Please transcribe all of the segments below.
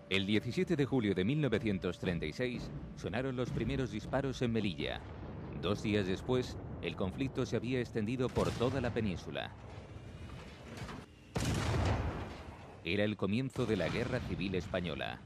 El 17 de julio de 1936 sonaron los primeros disparos en Melilla. 2 días después, el conflicto se había extendido por toda la península. Era el comienzo de la Guerra Civil Española.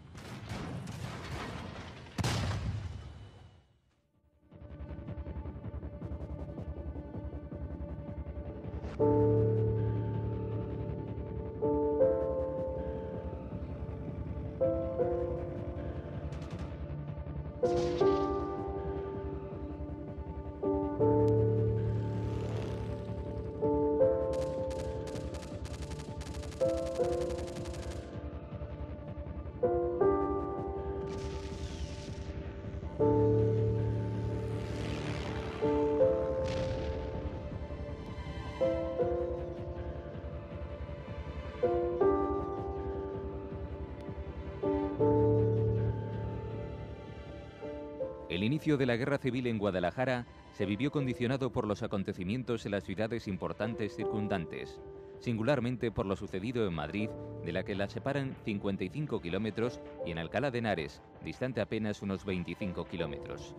El inicio de la Guerra Civil en Guadalajara se vivió condicionado por los acontecimientos en las ciudades importantes circundantes, singularmente por lo sucedido en Madrid, de la que la separan 55 kilómetros, y en Alcalá de Henares, distante apenas unos 25 kilómetros.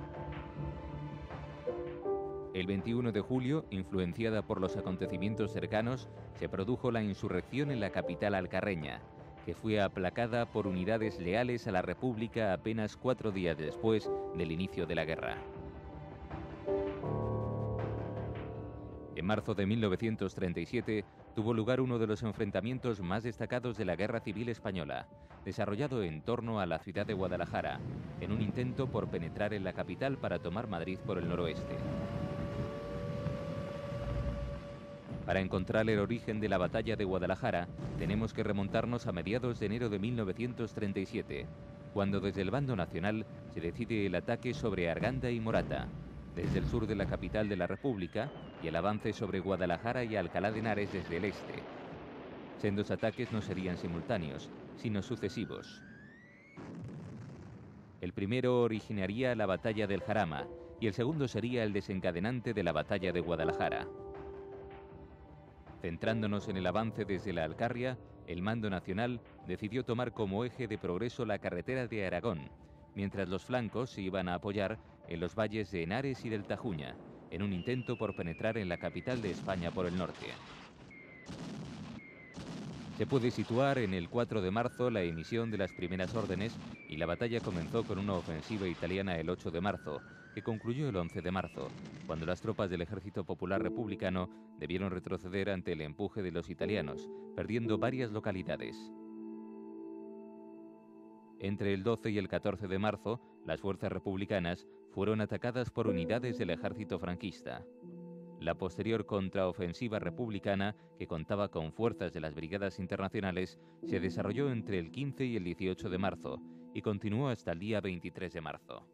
El 21 de julio, influenciada por los acontecimientos cercanos, se produjo la insurrección en la capital alcarreña, que fue aplacada por unidades leales a la República apenas 4 días después del inicio de la guerra. En marzo de 1937 tuvo lugar uno de los enfrentamientos más destacados de la Guerra Civil Española, desarrollado en torno a la ciudad de Guadalajara, en un intento por penetrar en la capital para tomar Madrid por el noroeste. Para encontrar el origen de la batalla de Guadalajara, tenemos que remontarnos a mediados de enero de 1937, cuando desde el bando nacional se decide el ataque sobre Arganda y Morata, desde el sur de la capital de la República, y el avance sobre Guadalajara y Alcalá de Henares desde el este. Sendos ataques no serían simultáneos, sino sucesivos. El primero originaría la batalla del Jarama, y el segundo sería el desencadenante de la batalla de Guadalajara. Centrándonos en el avance desde la Alcarria, el mando nacional decidió tomar como eje de progreso la carretera de Aragón, mientras los flancos se iban a apoyar en los valles de Henares y del Tajuña, en un intento por penetrar en la capital de España por el norte. Se puede situar en el 4 de marzo la emisión de las primeras órdenes, y la batalla comenzó con una ofensiva italiana el 8 de marzo, que concluyó el 11 de marzo, cuando las tropas del Ejército Popular Republicano debieron retroceder ante el empuje de los italianos, perdiendo varias localidades. Entre el 12 y el 14 de marzo, las fuerzas republicanas fueron atacadas por unidades del ejército franquista. La posterior contraofensiva republicana, que contaba con fuerzas de las brigadas internacionales, se desarrolló entre el 15 y el 18 de marzo y continuó hasta el día 23 de marzo.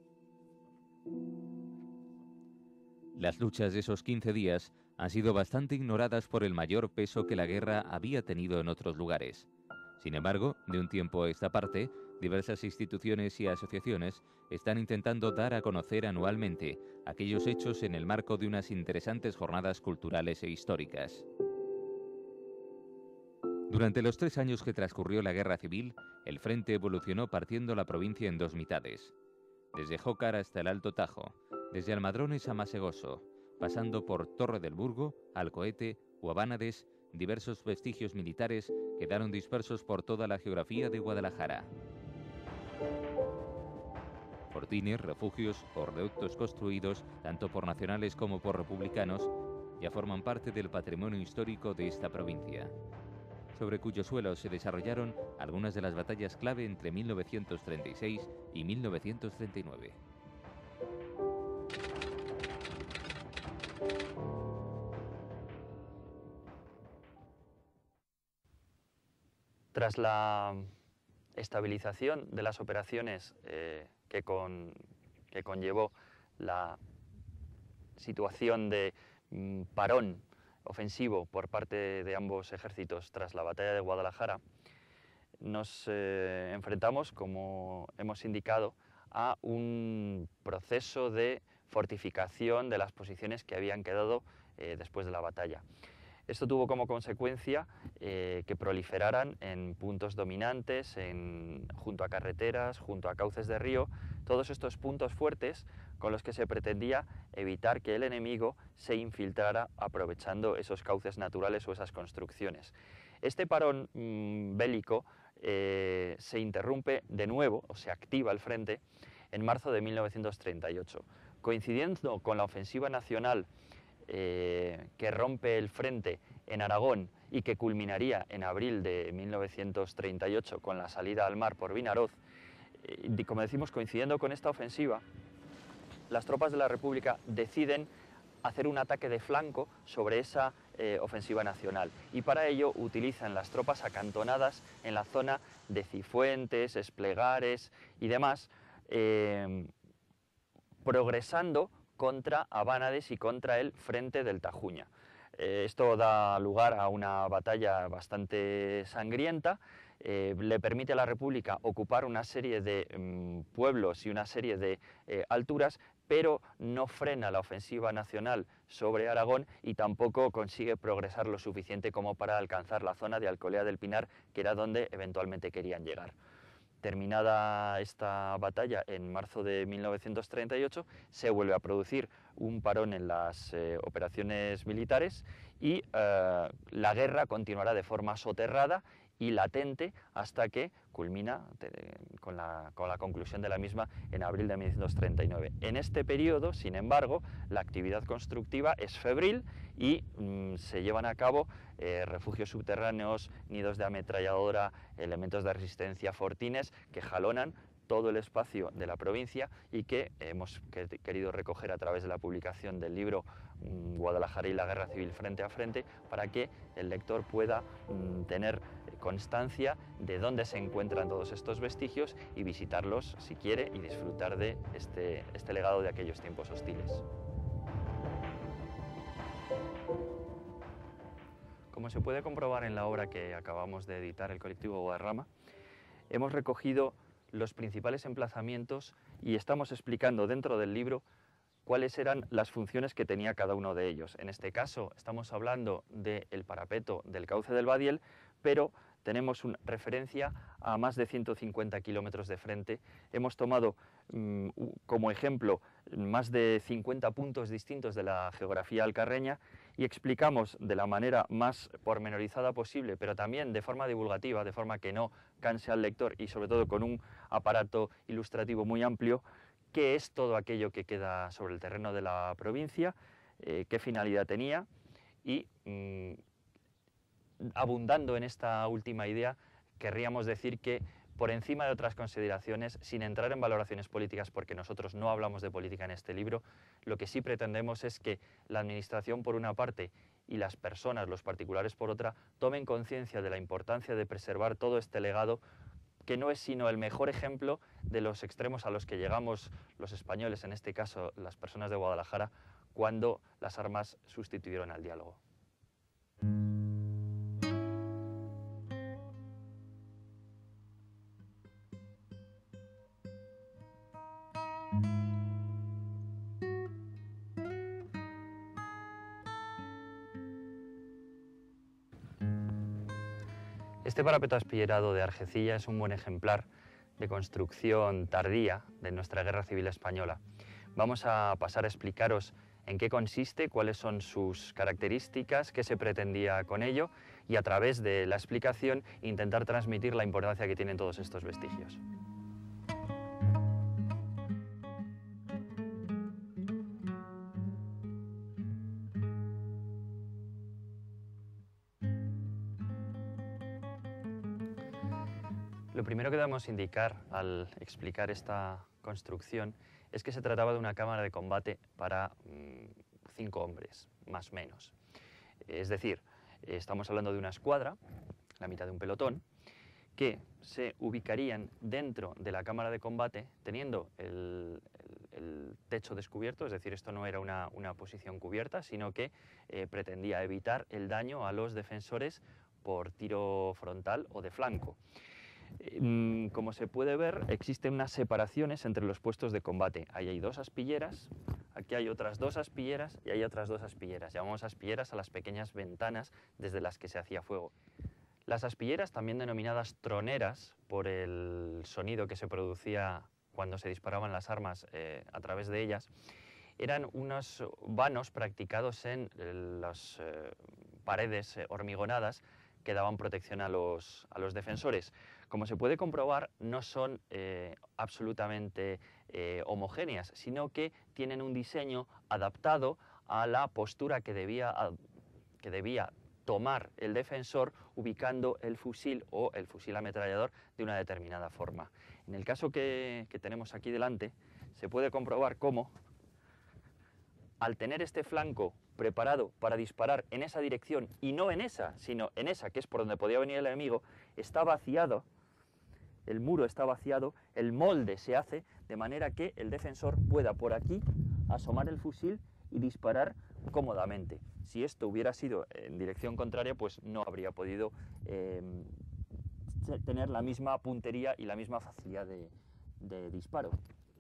Las luchas de esos 15 días han sido bastante ignoradas por el mayor peso que la guerra había tenido en otros lugares. Sin embargo, de un tiempo a esta parte, diversas instituciones y asociaciones están intentando dar a conocer anualmente aquellos hechos en el marco de unas interesantes jornadas culturales e históricas. Durante los 3 años que transcurrió la Guerra Civil, el frente evolucionó partiendo la provincia en 2 mitades. Desde Jócar hasta el Alto Tajo, desde Almadrones a Masegoso, pasando por Torre del Burgo, Alcoete o Abánades, diversos vestigios militares quedaron dispersos por toda la geografía de Guadalajara. Fortines, refugios o reductos construidos, tanto por nacionales como por republicanos, ya forman parte del patrimonio histórico de esta provincia, sobre cuyo suelo se desarrollaron algunas de las batallas clave entre 1936 y 1939. Tras la estabilización de las operaciones que conllevó la situación de parón ofensivo por parte de ambos ejércitos tras la batalla de Guadalajara, nos enfrentamos, como hemos indicado, a un proceso de fortificación de las posiciones que habían quedado después de la batalla. Esto tuvo como consecuencia que proliferaran en puntos dominantes, junto a carreteras, junto a cauces de río, todos estos puntos fuertes con los que se pretendía evitar que el enemigo se infiltrara aprovechando esos cauces naturales o esas construcciones. Este parón bélico se interrumpe de nuevo, o se activa el frente, en marzo de 1938. Coincidiendo con la ofensiva nacional que rompe el frente en Aragón y que culminaría en abril de 1938 con la salida al mar por Vinaroz, como decimos, coincidiendo con esta ofensiva, las tropas de la República deciden hacer un ataque de flanco sobre esa ofensiva nacional, y para ello utilizan las tropas acantonadas en la zona de Cifuentes, Esplegares y demás, progresando contra Abánades y contra el frente del Tajuña. Esto da lugar a una batalla bastante sangrienta. Le permite a la República ocupar una serie de pueblos y una serie de alturas, pero no frena la ofensiva nacional sobre Aragón y tampoco consigue progresar lo suficiente como para alcanzar la zona de Alcolea del Pinar, que era donde eventualmente querían llegar. Terminada esta batalla en marzo de 1938, se vuelve a producir un parón en las operaciones militares y la guerra continuará de forma soterrada y latente hasta que culmina con la conclusión de la misma en abril de 1939. En este periodo, sin embargo, la actividad constructiva es febril y se llevan a cabo refugios subterráneos, nidos de ametralladora, elementos de resistencia, fortines que jalonan todo el espacio de la provincia y que hemos querido recoger a través de la publicación del libro Guadalajara y la Guerra Civil frente a frente, para que el lector pueda tener constancia de dónde se encuentran todos estos vestigios y visitarlos si quiere y disfrutar de este legado de aquellos tiempos hostiles. Como se puede comprobar en la obra que acabamos de editar, el colectivo Guadarrama, hemos recogido los principales emplazamientos y estamos explicando dentro del libro cuáles eran las funciones que tenía cada uno de ellos. En este caso estamos hablando del parapeto del cauce del Badiel, pero tenemos una referencia a más de 150 kilómetros de frente. Hemos tomado como ejemplo más de 50 puntos distintos de la geografía alcarreña y explicamos de la manera más pormenorizada posible, pero también de forma divulgativa, de forma que no canse al lector y sobre todo con un aparato ilustrativo muy amplio, qué es todo aquello que queda sobre el terreno de la provincia, qué finalidad tenía y, abundando en esta última idea, querríamos decir que por encima de otras consideraciones, sin entrar en valoraciones políticas, porque nosotros no hablamos de política en este libro, lo que sí pretendemos es que la Administración por una parte y las personas, los particulares por otra, tomen conciencia de la importancia de preservar todo este legado, que no es sino el mejor ejemplo de los extremos a los que llegamos los españoles, en este caso las personas de Guadalajara, cuando las armas sustituyeron al diálogo. Este parapeto aspillerado de Argecilla es un buen ejemplar de construcción tardía de nuestra Guerra Civil Española. Vamos a pasar a explicaros en qué consiste, cuáles son sus características, qué se pretendía con ello y a través de la explicación intentar transmitir la importancia que tienen todos estos vestigios. Lo primero que debemos indicar al explicar esta construcción es que se trataba de una cámara de combate para 5 hombres, más o menos. Es decir, estamos hablando de una escuadra, la mitad de un pelotón, que se ubicarían dentro de la cámara de combate teniendo el techo descubierto, es decir, esto no era una posición cubierta, sino que pretendía evitar el daño a los defensores por tiro frontal o de flanco. Como se puede ver, existen unas separaciones entre los puestos de combate. Ahí hay 2 aspilleras, Aquí hay otras 2 aspilleras y hay otras 2 aspilleras. Llamamos aspilleras a las pequeñas ventanas desde las que se hacía fuego. Las aspilleras, también denominadas troneras por el sonido que se producía cuando se disparaban las armas a través de ellas, eran unos vanos practicados en las paredes hormigonadas que daban protección a los defensores. Como se puede comprobar, no son absolutamente homogéneas, sino que tienen un diseño adaptado a la postura que debía tomar el defensor ubicando el fusil o el fusil ametrallador de una determinada forma. En el caso que tenemos aquí delante, se puede comprobar cómo, al tener este flanco preparado para disparar en esa dirección y no en esa, sino en esa, que es por donde podía venir el enemigo, está vaciado, el muro está vaciado, el molde se hace de manera que el defensor pueda por aquí asomar el fusil y disparar cómodamente. Si esto hubiera sido en dirección contraria, pues no habría podido tener la misma puntería y la misma facilidad de disparo.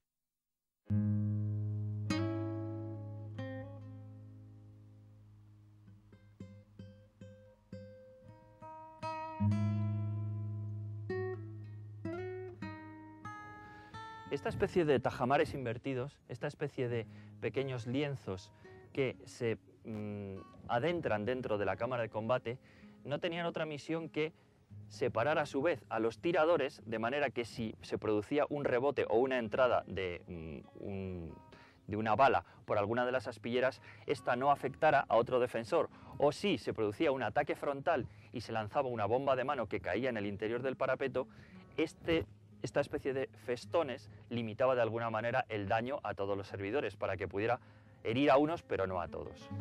Esta especie de tajamares invertidos, esta especie de pequeños lienzos que se adentran dentro de la cámara de combate, no tenían otra misión que separar a su vez a los tiradores, de manera que si se producía un rebote o una entrada de una bala por alguna de las aspilleras, esta no afectara a otro defensor, o si se producía un ataque frontal y se lanzaba una bomba de mano que caía en el interior del parapeto, esta especie de festones limitaba de alguna manera el daño a todos los servidores, para que pudiera herir a unos pero no a todos.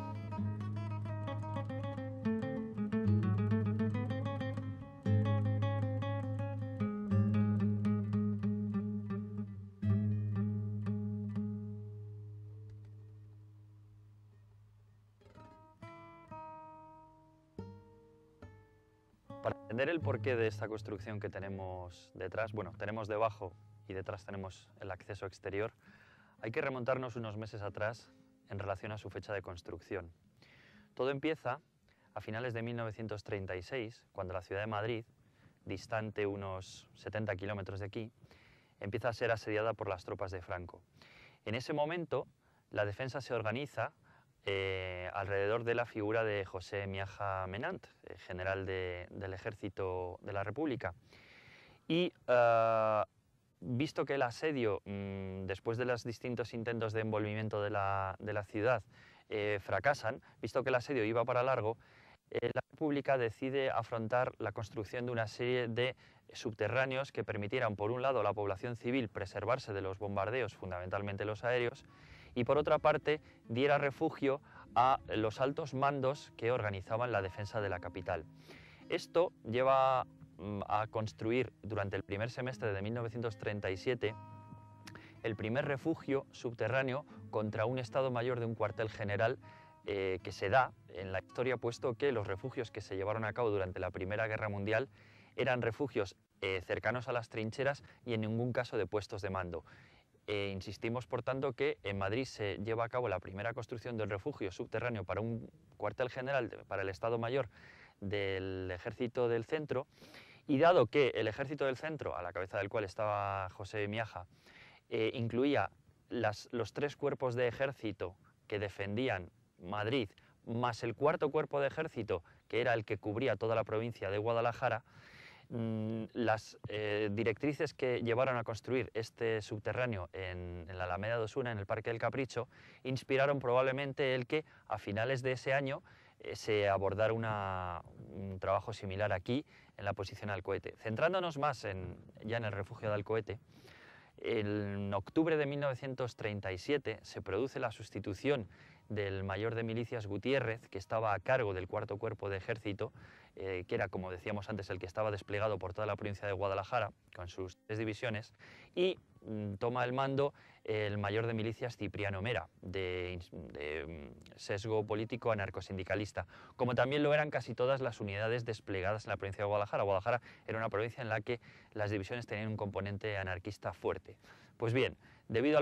Para entender el porqué de esta construcción que tenemos detrás, bueno, tenemos debajo y detrás tenemos el acceso exterior, hay que remontarnos unos meses atrás en relación a su fecha de construcción. Todo empieza a finales de 1936, cuando la ciudad de Madrid, distante unos 70 kilómetros de aquí, empieza a ser asediada por las tropas de Franco. En ese momento, la defensa se organiza alrededor de la figura de José Miaja Menant, general del Ejército de la República. Y visto que el asedio, después de los distintos intentos de envolvimiento de la ciudad, fracasan, visto que el asedio iba para largo, la República decide afrontar la construcción de una serie de subterráneos que permitieran, por un lado, a la población civil preservarse de los bombardeos, fundamentalmente los aéreos, y por otra parte diera refugio a los altos mandos que organizaban la defensa de la capital. Esto lleva a construir durante el primer semestre de 1937 el primer refugio subterráneo contra un Estado Mayor de un cuartel general que se da en la historia, puesto que los refugios que se llevaron a cabo durante la Primera Guerra Mundial eran refugios cercanos a las trincheras y en ningún caso de puestos de mando. Insistimos, por tanto, que en Madrid se lleva a cabo la primera construcción del refugio subterráneo para un cuartel general, para el Estado Mayor del Ejército del Centro, y dado que el Ejército del Centro, a la cabeza del cual estaba José Miaja, incluía los 3 cuerpos de ejército que defendían Madrid, más el 4.º cuerpo de ejército, que era el que cubría toda la provincia de Guadalajara, las directrices que llevaron a construir este subterráneo en la Alameda de Osuna, en el Parque del Capricho, inspiraron probablemente el que a finales de ese año se abordara un trabajo similar aquí, en la posición Alcoete. Centrándonos más ya en el refugio de Alcoete, en octubre de 1937 se produce la sustitución del mayor de milicias Gutiérrez, que estaba a cargo del 4.º cuerpo de ejército, que era, como decíamos antes, el que estaba desplegado por toda la provincia de Guadalajara, con sus 3 divisiones, y toma el mando el mayor de milicias Cipriano Mera, de sesgo político anarcosindicalista, como también lo eran casi todas las unidades desplegadas en la provincia de Guadalajara. Guadalajara era una provincia en la que las divisiones tenían un componente anarquista fuerte. Pues bien, debido a los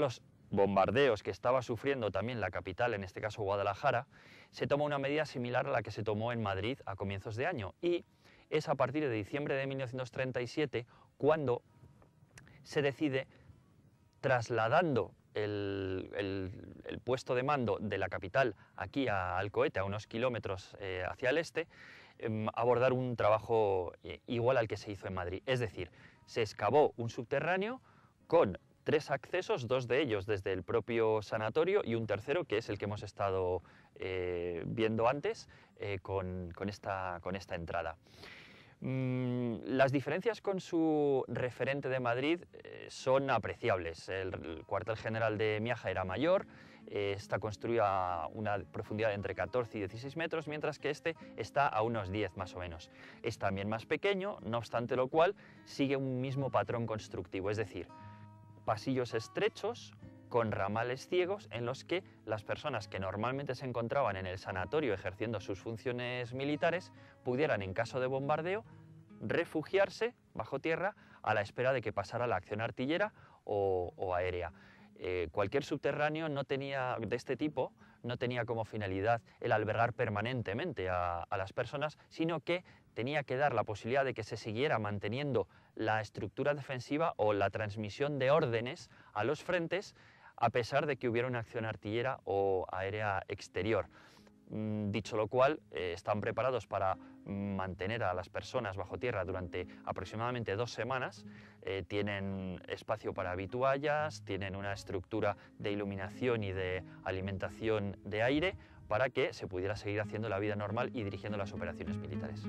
bombardeos que estaba sufriendo también la capital, en este caso Guadalajara, se toma una medida similar a la que se tomó en Madrid a comienzos de año, y es a partir de diciembre de 1937 cuando se decide, trasladando el puesto de mando de la capital aquí a Alcoete, a unos kilómetros hacia el este, abordar un trabajo igual al que se hizo en Madrid. Es decir, se excavó un subterráneo con 3 accesos, 2 de ellos desde el propio sanatorio y un tercero, que es el que hemos estado viendo antes, con esta entrada. Las diferencias con su referente de Madrid son apreciables. El cuartel general de Miaja era mayor, está construido a una profundidad de entre 14 y 16 metros, mientras que este está a unos 10 más o menos. Es también más pequeño, no obstante lo cual sigue un mismo patrón constructivo, es decir, pasillos estrechos con ramales ciegos en los que las personas que normalmente se encontraban en el sanatorio ejerciendo sus funciones militares pudieran, en caso de bombardeo, refugiarse bajo tierra a la espera de que pasara la acción artillera o aérea. Cualquier subterráneo de este tipo no tenía como finalidad el albergar permanentemente a las personas, sino que tenía que dar la posibilidad de que se siguiera manteniendo la estructura defensiva o la transmisión de órdenes a los frentes, a pesar de que hubiera una acción artillera o aérea exterior. Dicho lo cual, están preparados para mantener a las personas bajo tierra durante aproximadamente 2 semanas, tienen espacio para habituallas, tienen una estructura de iluminación y de alimentación de aire para que se pudiera seguir haciendo la vida normal y dirigiendo las operaciones militares.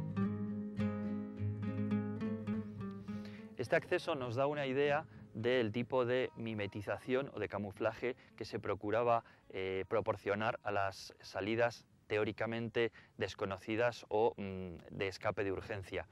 Este acceso nos da una idea del tipo de mimetización o de camuflaje que se procuraba proporcionar a las salidas teóricamente desconocidas o de escape de urgencia.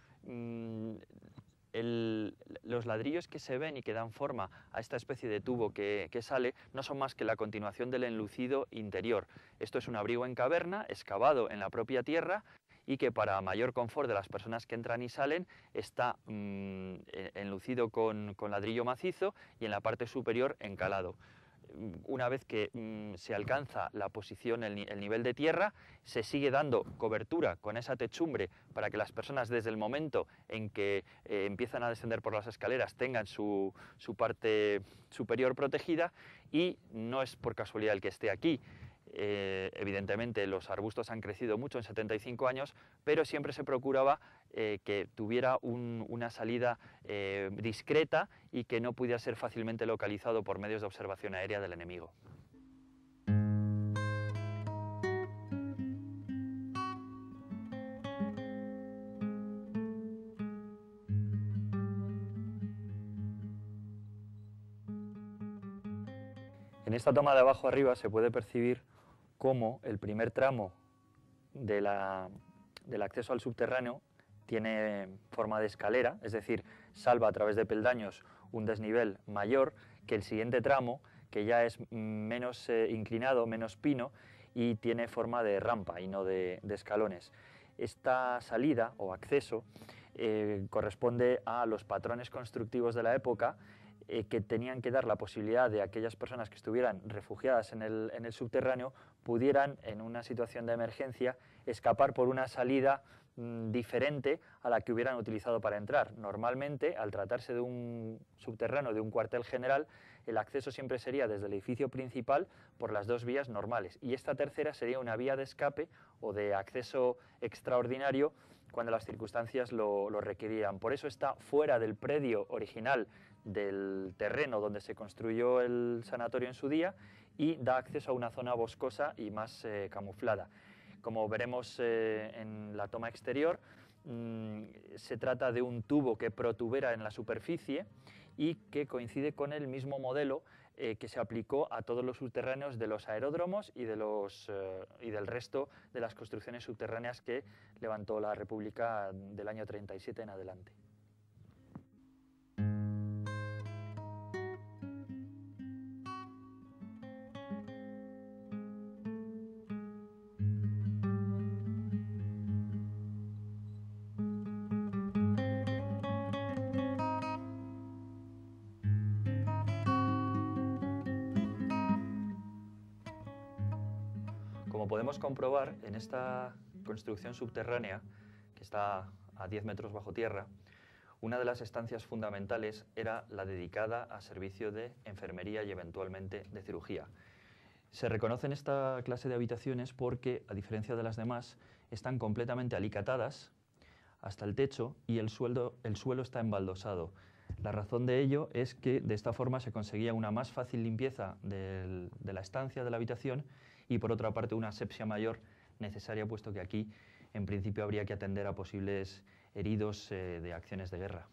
Los ladrillos que se ven y que dan forma a esta especie de tubo que sale no son más que la continuación del enlucido interior. Esto es un abrigo en caverna, excavado en la propia tierra, y que para mayor confort de las personas que entran y salen está enlucido con ladrillo macizo y en la parte superior encalado. Una vez que se alcanza la posición, el nivel de tierra, se sigue dando cobertura con esa techumbre para que las personas, desde el momento en que empiezan a descender por las escaleras, tengan su parte superior protegida, y no es por casualidad el que esté aquí. Evidentemente los arbustos han crecido mucho en 75 años, pero siempre se procuraba que tuviera una salida discreta y que no pudiera ser fácilmente localizado por medios de observación aérea del enemigo. En esta toma de abajo arriba se puede percibir cómo el primer tramo del acceso al subterráneo tiene forma de escalera, es decir, salva a través de peldaños un desnivel mayor que el siguiente tramo, que ya es menos inclinado, menos pino, y tiene forma de rampa y no de escalones. Esta salida o acceso corresponde a los patrones constructivos de la época, que tenían que dar la posibilidad de aquellas personas que estuvieran refugiadas en el subterráneo pudieran, en una situación de emergencia, escapar por una salida diferente a la que hubieran utilizado para entrar. Normalmente, al tratarse de un subterráneo, de un cuartel general, el acceso siempre sería desde el edificio principal por las 2 vías normales, y esta tercera sería una vía de escape o de acceso extraordinario cuando las circunstancias lo requerían. Por eso está fuera del predio original del terreno donde se construyó el sanatorio en su día, y da acceso a una zona boscosa y más camuflada. Como veremos en la toma exterior, se trata de un tubo que protubera en la superficie y que coincide con el mismo modelo que se aplicó a todos los subterráneos de los aeródromos y del resto de las construcciones subterráneas que levantó la República del año 37 en adelante. Como podemos comprobar, en esta construcción subterránea, que está a 10 metros bajo tierra, una de las estancias fundamentales era la dedicada a servicio de enfermería y eventualmente de cirugía. Se reconocen esta clase de habitaciones porque, a diferencia de las demás, están completamente alicatadas hasta el techo y el suelo está embaldosado. La razón de ello es que de esta forma se conseguía una más fácil limpieza de la estancia, de la habitación, y por otra parte una asepsia mayor necesaria, puesto que aquí en principio habría que atender a posibles heridos de acciones de guerra.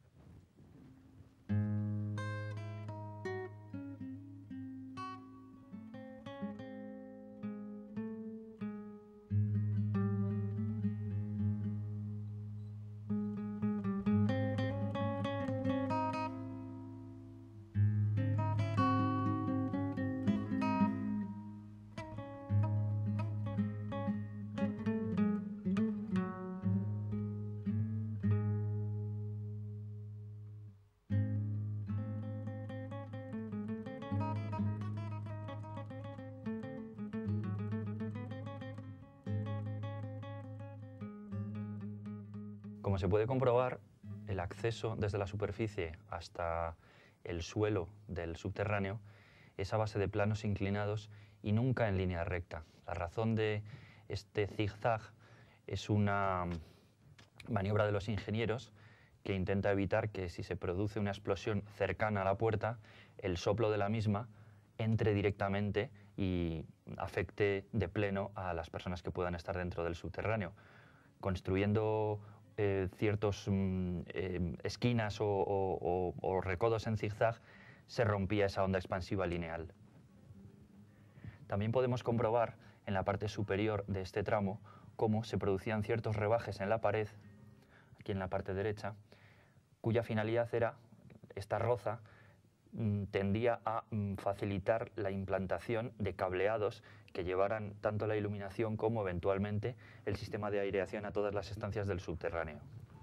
Como se puede comprobar, el acceso desde la superficie hasta el suelo del subterráneo es a base de planos inclinados y nunca en línea recta. La razón de este zigzag es una maniobra de los ingenieros que intenta evitar que, si se produce una explosión cercana a la puerta, el soplo de la misma entre directamente y afecte de pleno a las personas que puedan estar dentro del subterráneo. Construyendo ciertos esquinas o recodos en zigzag, se rompía esa onda expansiva lineal. También podemos comprobar en la parte superior de este tramo cómo se producían ciertos rebajes en la pared, aquí en la parte derecha, cuya finalidad era, esta roza tendía a facilitar la implantación de cableados que llevaran tanto la iluminación como eventualmente el sistema de aireación a todas las estancias del subterráneo.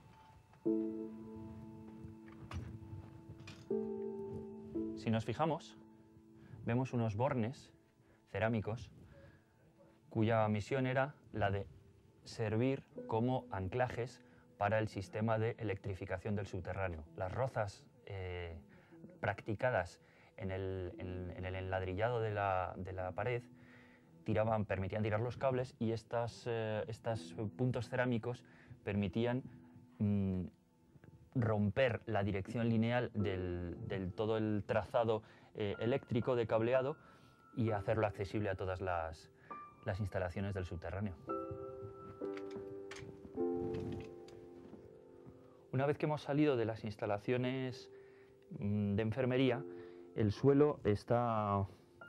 Si nos fijamos, vemos unos bornes cerámicos cuya misión era la de servir como anclajes para el sistema de electrificación del subterráneo. Las rozas practicadas en el enladrillado de la pared permitían tirar los cables, y estos puntos cerámicos permitían romper la dirección lineal del todo el trazado eléctrico de cableado y hacerlo accesible a todas las instalaciones del subterráneo. Una vez que hemos salido de las instalaciones de enfermería, el suelo está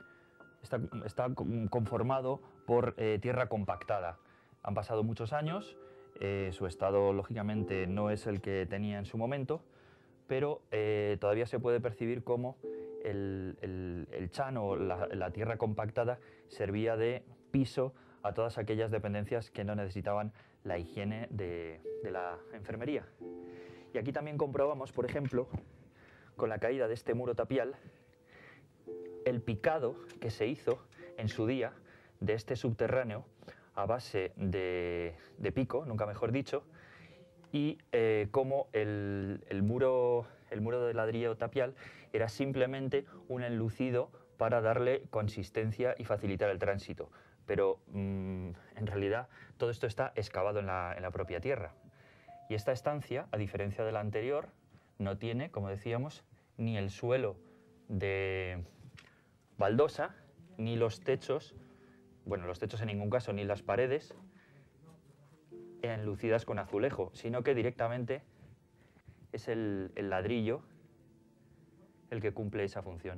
conformado por tierra compactada. Han pasado muchos años, su estado lógicamente no es el que tenía en su momento, pero todavía se puede percibir cómo el chan o la tierra compactada servía de piso a todas aquellas dependencias que no necesitaban la higiene de la enfermería. Y aquí también comprobamos, por ejemplo, con la caída de este muro tapial, el picado que se hizo en su día de este subterráneo a base de pico, nunca mejor dicho, y cómo el muro de ladrillo tapial era simplemente un enlucido para darle consistencia y facilitar el tránsito. Pero en realidad todo esto está excavado en la propia tierra. Y esta estancia, a diferencia de la anterior, no tiene, como decíamos, ni el suelo de baldosa, ni los techos, bueno, los techos en ningún caso, ni las paredes enlucidas con azulejo, sino que directamente es el ladrillo el que cumple esa función.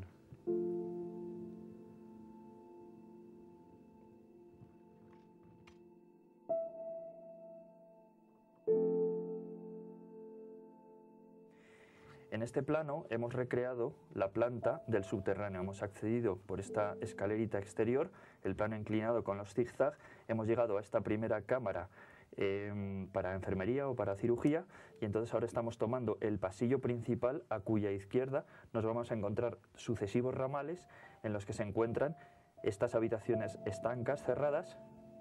En este plano hemos recreado la planta del subterráneo. Hemos accedido por esta escalerita exterior, el plano inclinado con los zigzag. Hemos llegado a esta primera cámara para enfermería o para cirugía, y entonces ahora estamos tomando el pasillo principal, a cuya izquierda nos vamos a encontrar sucesivos ramales en los que se encuentran estas habitaciones estancas, cerradas,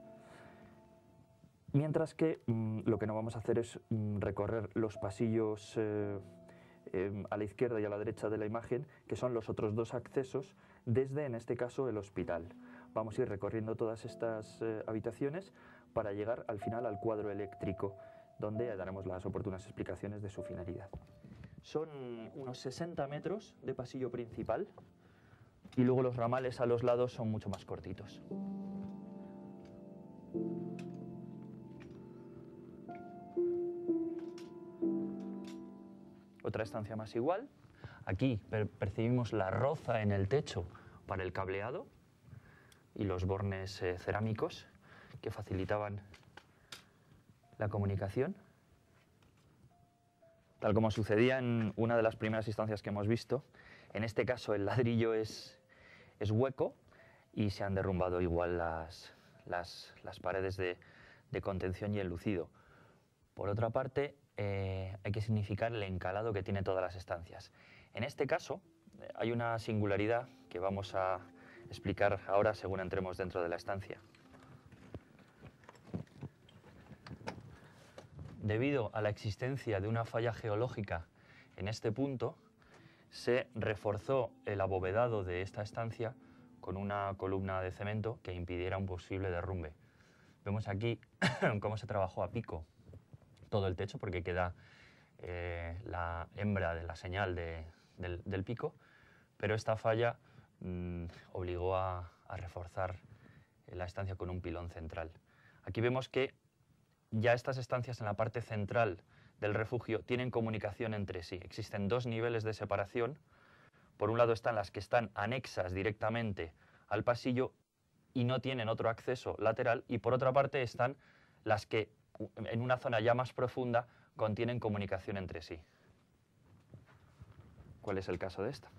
mientras que lo que no vamos a hacer es recorrer los pasillos a la izquierda y a la derecha de la imagen, que son los otros dos accesos desde, en este caso, el hospital. Vamos a ir recorriendo todas estas habitaciones para llegar al final al cuadro eléctrico, donde daremos las oportunas explicaciones de su finalidad. Son unos 60 metros de pasillo principal y luego los ramales a los lados son mucho más cortitos. Otra estancia más igual. Aquí percibimos la roza en el techo para el cableado y los bornes cerámicos que facilitaban la comunicación. Tal como sucedía en una de las primeras instancias que hemos visto, en este caso el ladrillo es hueco y se han derrumbado igual las paredes de contención y el lucido. Por otra parte, hay que significar el encalado que tiene todas las estancias. En este caso, hay una singularidad que vamos a explicar ahora según entremos dentro de la estancia. Debido a la existencia de una falla geológica en este punto, se reforzó el abovedado de esta estancia con una columna de cemento que impidiera un posible derrumbe. Vemos aquí cómo se trabajó a pico todo el techo, porque queda la hembra de la señal del pico, pero esta falla obligó a reforzar la estancia con un pilón central. Aquí vemos que ya estas estancias en la parte central del refugio tienen comunicación entre sí. Existen dos niveles de separación. Por un lado están las que están anexas directamente al pasillo y no tienen otro acceso lateral, y por otra parte están las que en una zona ya más profunda contienen comunicación entre sí. ¿Cuál es el caso de esta?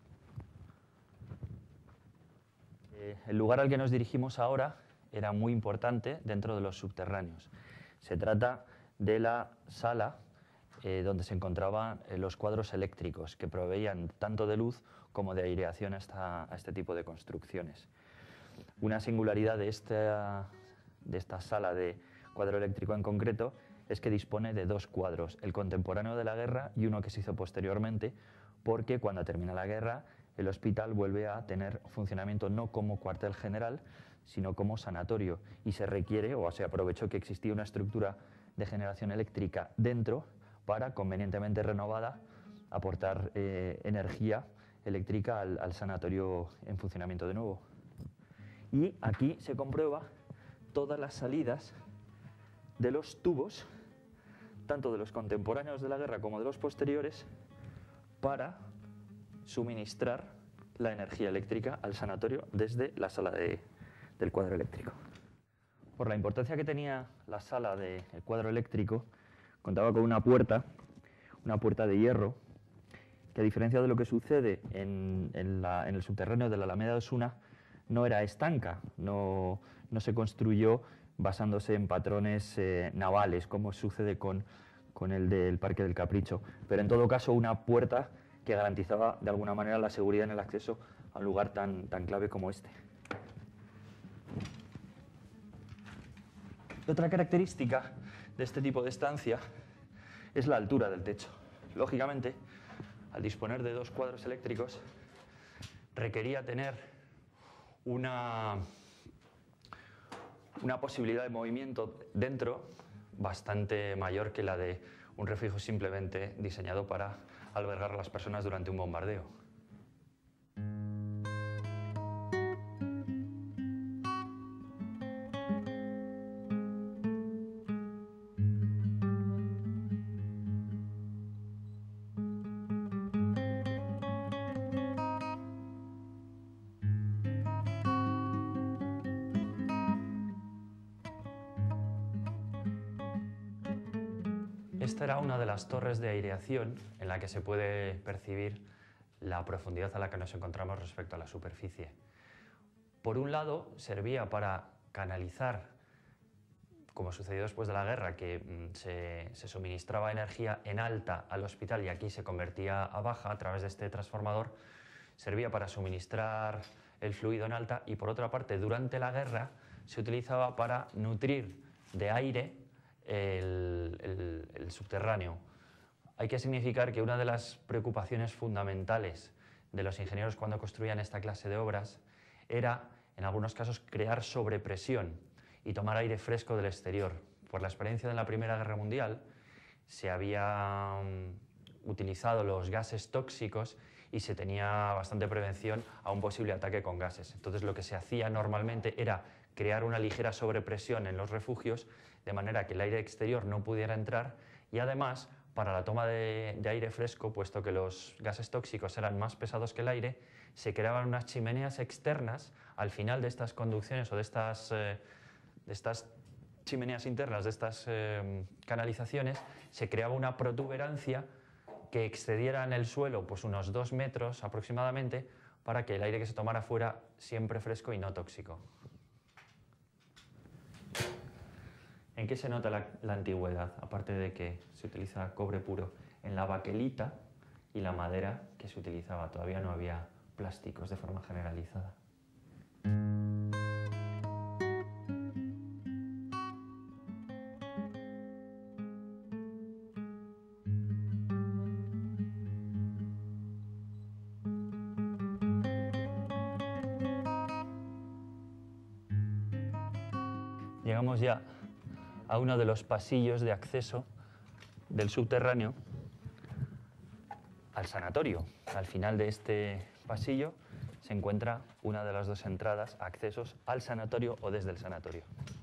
El lugar al que nos dirigimos ahora era muy importante dentro de los subterráneos. Se trata de la sala donde se encontraban los cuadros eléctricos que proveían tanto de luz como de aireación a este tipo de construcciones. Una singularidad de esta sala de cuadro eléctrico en concreto es que dispone de dos cuadros, el contemporáneo de la guerra y uno que se hizo posteriormente, porque cuando termina la guerra el hospital vuelve a tener funcionamiento no como cuartel general, sino como sanatorio, y se requiere, o se aprovechó que existía una estructura de generación eléctrica dentro para, convenientemente renovada, aportar energía eléctrica al sanatorio en funcionamiento de nuevo. Y aquí se comprueba todas las salidas de los tubos, tanto de los contemporáneos de la guerra como de los posteriores, para suministrar la energía eléctrica al sanatorio desde la sala del cuadro eléctrico. Por la importancia que tenía la sala del cuadro eléctrico, contaba con una puerta de hierro, que a diferencia de lo que sucede en el subterráneo de la Alameda de Osuna, no era estanca, no se construyó basándose en patrones navales, como sucede con el del Parque del Capricho, pero en todo caso una puerta que garantizaba de alguna manera la seguridad en el acceso a un lugar tan clave como este. Otra característica de este tipo de estancia es la altura del techo. Lógicamente, al disponer de dos cuadros eléctricos, requería tener una posibilidad de movimiento dentro bastante mayor que la de un refugio simplemente diseñado para albergar a las personas durante un bombardeo. Esta era una de las torres de aireación en la que se puede percibir la profundidad a la que nos encontramos respecto a la superficie. Por un lado, servía para canalizar, como sucedió después de la guerra, que se suministraba energía en alta al hospital y aquí se convertía a baja a través de este transformador. Servía para suministrar el fluido en alta, y por otra parte, durante la guerra se utilizaba para nutrir de aire el subterráneo. Hay que significar que una de las preocupaciones fundamentales de los ingenieros cuando construían esta clase de obras era, en algunos casos, crear sobrepresión y tomar aire fresco del exterior. Por la experiencia de la Primera Guerra Mundial se habían utilizado los gases tóxicos y se tenía bastante prevención a un posible ataque con gases. Entonces lo que se hacía normalmente era crear una ligera sobrepresión en los refugios de manera que el aire exterior no pudiera entrar, y además para la toma de aire fresco, puesto que los gases tóxicos eran más pesados que el aire, se creaban unas chimeneas externas al final de estas conducciones o de estas chimeneas internas, de estas canalizaciones. Se creaba una protuberancia que excediera en el suelo pues unos 2 metros aproximadamente, para que el aire que se tomara fuera siempre fresco y no tóxico. ¿En qué se nota la antigüedad? Aparte de que se utiliza cobre puro, en la baquelita y la madera que se utilizaba. Todavía no había plásticos de forma generalizada. Llegamos ya a uno de los pasillos de acceso del subterráneo al sanatorio. Al final de este pasillo se encuentra una de las 2 entradas, accesos al sanatorio o desde el sanatorio.